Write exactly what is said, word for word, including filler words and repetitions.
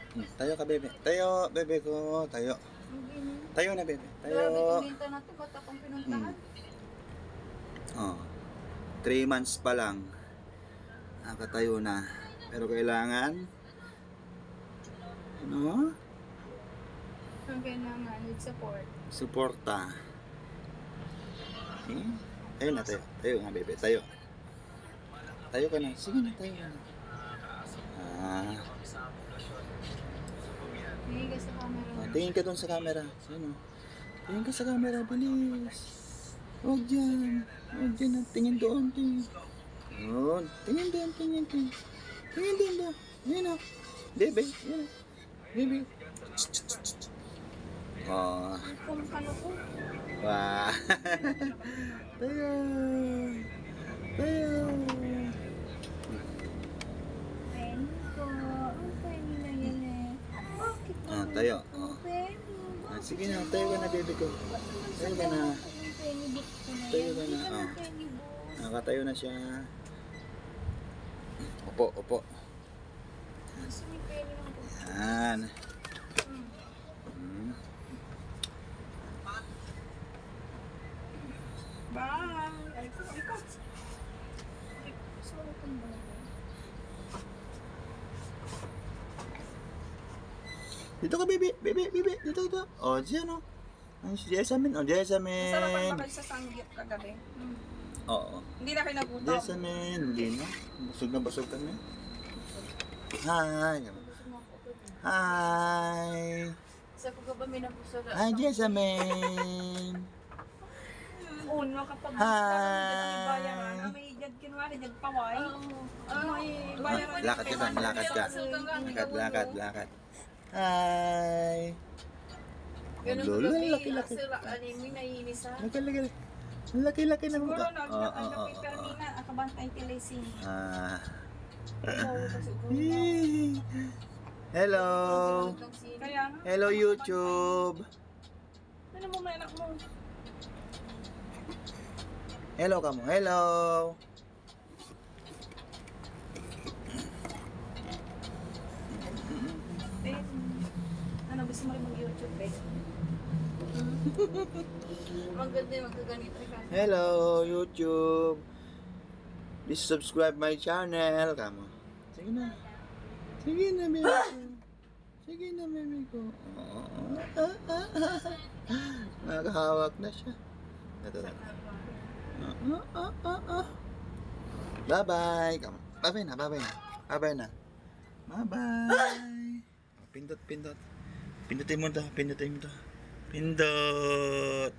Hmm, tayo ka, bebe. Tayo, bebe ko. Tayo. Tayo na, bebe. Grabe, Tayo. kuminta na to. Ba't akong Hmm. pinuntahan? Oh. Three months pa lang. Nakatayo na. Pero kailangan ano? Ang kailangan with support. Suporta. Okay? Tayo na, tayo. Tayo nga, bebe. Tayo. Tayo ka na. Sige na, tayo ka na. Ah. Hihiga sa camera. Ah, tingin ka doon sa camera. Sino? Tingin ka sa camera, bilis. Huwag dyan. Huwag dyan. Tingin doon, tingin. Yun. Tingin doon, tingin, tingin. Tingin doon doon. Yun o. Bebe, yun o. Bebe. Oh. Kung ano ko. Wah. Tayo. Tayo. Penny ko. Ang penny na yan eh. Bakit ba? Ah, tayo. Ang Oh. penny. Ah, sige na, tayo ka na, bebe ko. Tayo ka na. Ang penny book ko na Tayo yan. ka na. Hindi ka Ah. ng penny book. Nakatayo na siya. Opo, opo. Gusto ni penny ng book. Yan. Hmm. Bye! Ay ko, ay ko. Ay, sorry kang ba? Dito ka, bebe. Bebe, bebe. Dito, dito. Oh, diyan, oh. Ang si Jessamine. Oh, Jessamine. Masarapan ba kayo sa sanggip kagabi? Hmm. Oo. Hindi na kayo nagutom. Jessamine. Hindi na. Busog na busog kami. Hi. Hi. Sa ko ba may napusaga? Hi, Jessamine. Uno kapag Hi. bayaran, may jad kinwari, jad paway. May bayaran. Lakad ka lang, lakad ka. Lakad, lakad, lakad. Hi. Ganun Ang ko lolo, gabi, laki-laki. sila anime naiinis ha. Laki, laki. Ang laki-laki ng Siguro mukha. nag Oo, oo, oo, nag-prepare oo. nina, akabantay tilising. Ah. Siguro. Hello. Kaya nga. Hello, YouTube. Ano mo may anak mo? Hello ka mo. Hello. Ben, ano gusto mo rin mag-YouTube, Ben? Maganda yung magkaganito ka. Hello, YouTube. Please subscribe my channel. Kamo. Sige na. Sige na, baby ko. Sige na, baby ko. Ah, ah, ah, ah. Nakahawak na siya. Ito na. Ah, ah, ah, ah. Bye-bye. Kamo. Bye-bye na, bye-bye na. Bye-bye na. Bye-bye. Pindot, pindot. Pindutin mo to, pindutin mo to. Pindot.